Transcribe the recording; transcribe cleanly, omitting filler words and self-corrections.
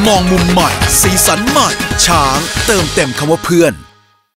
มองมุมใหม่สีสันใหม่ช้างเติมเต็มคำว่าเพื่อน